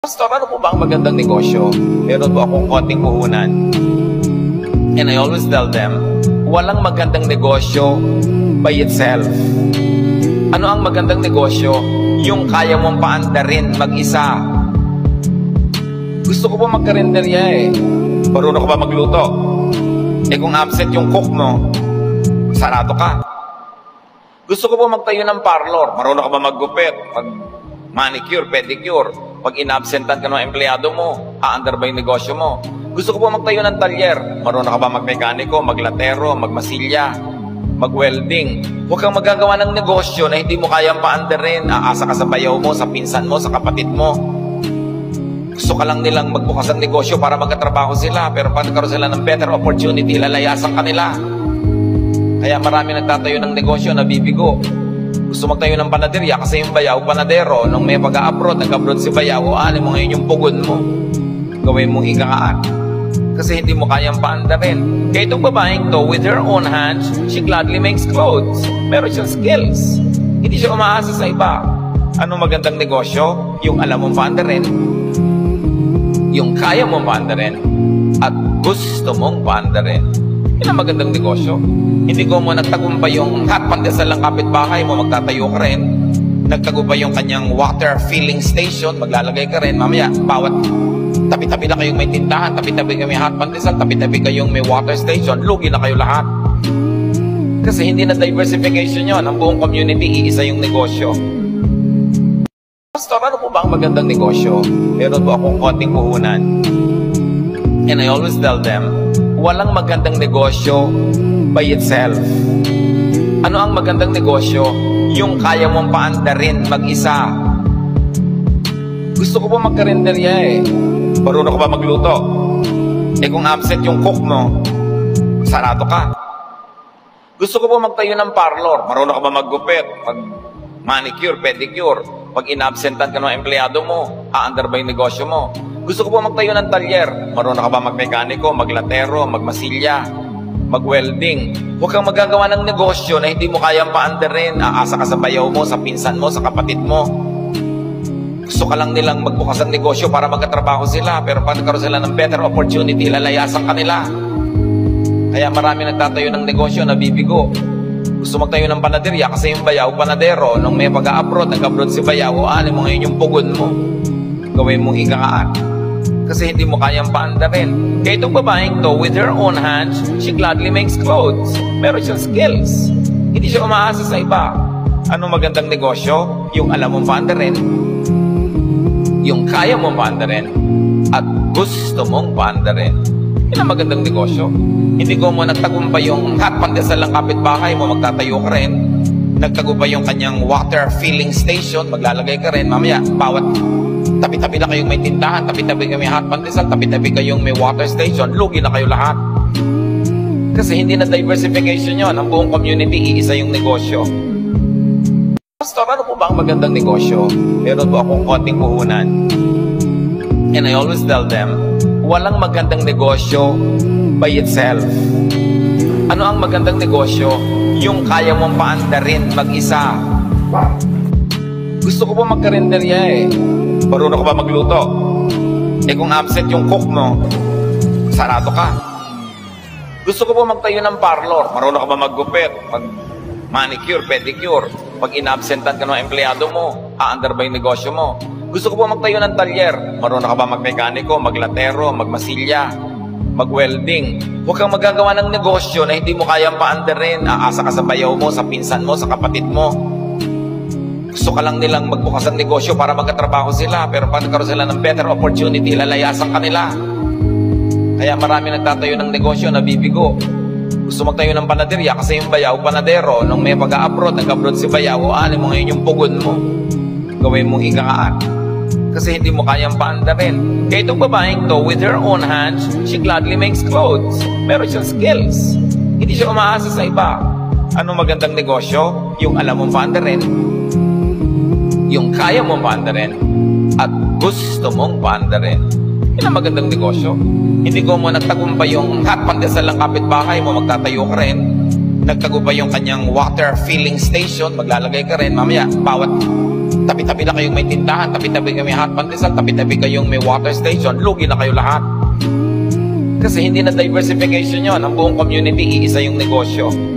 Pastor, ano po ba ang magandang negosyo? Meron po akong konting puhunan. And I always tell them, walang magandang negosyo by itself. Ano ang magandang negosyo? Yung kaya mong paandarin mag-isa. Gusto ko po magkarinderya eh. Marunong ka ba magluto? Eh kung absent yung cook mo, sarado ka. Gusto ko po magtayo ng parlor. Marunong ka ba maggupit? Manicure, pedicure. Pag inabsentan ka ng empleyado mo, aandar ba yung negosyo mo? Gusto ko po magtayo ng talyer. Marunong ka ba magmekaniko, maglatero, magmasilya, magwelding? Huwag kang magagawa ng negosyo na hindi mo kayang paandarin. Aasa ka sa bayaw mo, sa pinsan mo, sa kapatid mo. Gusto ka lang nilang magbukas ng negosyo para magkatrabaho sila. Pero pag nagkaroon sila ng better opportunity, lalayasan ka nila. Kaya marami nagtatayo ng negosyo na bibigo. Gusto magtayo ng panaderya kasi yung bayaw, panadero. Nung may pag-a-abroad, nag-abroad si bayaw, o ano mo ngayon yung pugon mo. Gawin mong ikakaan. Kasi hindi mo kayang paandarin. Kaya itong babaeng to, with her own hands, she gladly makes clothes. Meron siyang skills. Hindi siya umaasa sa iba. Ano magandang negosyo? Yung alam mong paandarin, yung kaya mong paandarin, at gusto mong paandarin. Yan ang magandang negosyo. Hindi ko mo nagtagumpay yung hot pandesal ng kapitbahay mo, magtatayo ka rin. Nagtagumpay yung kanyang water filling station, maglalagay ka rin. Mamaya, bawat tabi-tabi na kayong may tindahan, tabi-tabi kayong may hot pandesal, tabi-tabi kayong may water station, lugi na kayo lahat. Kasi hindi na diversification yon. Ang buong community, iisa yung negosyo. Pastor, ano po ba ang magandang negosyo? Meron po akong konting puhunan. And I always tell them, walang magandang negosyo by itself. Ano ang magandang negosyo? Yung kaya mong paandarin mag-isa. Gusto ko po magkarinderya eh. Marunong ka ba magluto? Eh kung absent yung cook mo, sarado ka. Gusto ko po magtayo ng parlor. Marunong ka ba maggupit? Manicure, pedicure. Pag inabsentan ka ng empleyado mo, aandar ba yung negosyo mo? Gusto ko po magtayo ng talyer. Marunong ka ba magmekaniko, maglatero, magmasilya, magwelding? Huwag kang magagawa ng negosyo na hindi mo kayang paandarin. Aasa ka sa bayaw mo, sa pinsan mo, sa kapatid mo. Gusto ka lang nilang magbukas ng negosyo para magkatrabaho sila. Pero pag nagkaroon sila ng better opportunity, lalayasan ka nila. Kaya marami nagtatayo ng negosyo na bibigo. Gusto magtayo ng panaderya kasi yung bayaw, panadero. Nung may pag-a-abroad, nag-abroad si bayaw, o ano mo ngayon yung pugon mo. Gawin mong ikakaan. Kasi hindi mo kayang paandarin. Kaya itong babaeng to, with her own hands, she gladly makes clothes. Meron siyang skills. Hindi siya umaasa sa iba. Ano magandang negosyo? Yung alam mong paandarin, yung kaya mong paandarin, at gusto mong paandarin. Yan ang magandang negosyo. Hindi ko mo nagtagumpay yung hot pandesal ng kapitbahay mo, magtatayo ka rin. Nagtagumpay yung kanyang water filling station, maglalagay ka rin. Mamaya, bawat tabi-tabi na kayong may tindahan, tabi-tabi kayong may hot pandesal, tabi-tabi kayong may water station, lugi na kayo lahat. Kasi hindi na diversification yon. Ang buong community, iisa yung negosyo. Pastor, ano po ba ang magandang negosyo? Meron po akong konting puhunan. And I always tell them, walang magandang negosyo by itself. Ano ang magandang negosyo? Yung kaya mong paandarin mag-isa. Gusto ko po magkarinderya eh. Marunong ka ba magluto? Eh kung absent yung cook mo, sarado ka. Gusto ko po magtayo ng parlor. Marunong ka ba maggupit? Manicure, pedicure. Pag inabsentan ka ng empleyado mo, aandar ba yung negosyo mo? Gusto ko po magtayo ng talyer. Marunong ka ba magmekaniko, maglatero, magmasilya, magwelding? Huwag kang magagawa ng negosyo na hindi mo kayang paandarin. Aasa ka sa bayaw mo, sa pinsan mo, sa kapatid mo. Gusto ka lang nilang magbukas ng negosyo para magkatrabaho sila. Pero pag nagkaroon sila ng better opportunity, lalayasan ka nila. Kaya marami nagtatayo ng negosyo na bibigo. Gusto magtayo ng panaderya kasi yung bayaw, panadero. Nung may pag-a-abroad, nag-abroad si bayaw, o ano mo ngayon yung pugon mo. Gawin mong ikakaan. Kasi hindi mo kayang paandarin. Kaya itong babaeng to, with her own hands, she gladly makes clothes. Meron siyang skills. Hindi siya umaasa sa iba. Ano magandang negosyo? Yung alam mong paandarin, yung kaya mong paandarin, at gusto mong paandarin. Yan ang magandang negosyo. Hindi ko mo nagtagumpay yung hot pandesal ng kapitbahay mo, magtatayo ka rin. Nagtagumpay yung kanyang water filling station, maglalagay ka rin. Mamaya, bawat Tabi-tabi na kayong may tindahan, tabi-tabi kayong may hot pandesal, tabi-tabi kayong may water station, lugi na kayo lahat. Kasi hindi na diversification yon. Ang buong community, iisa yung negosyo.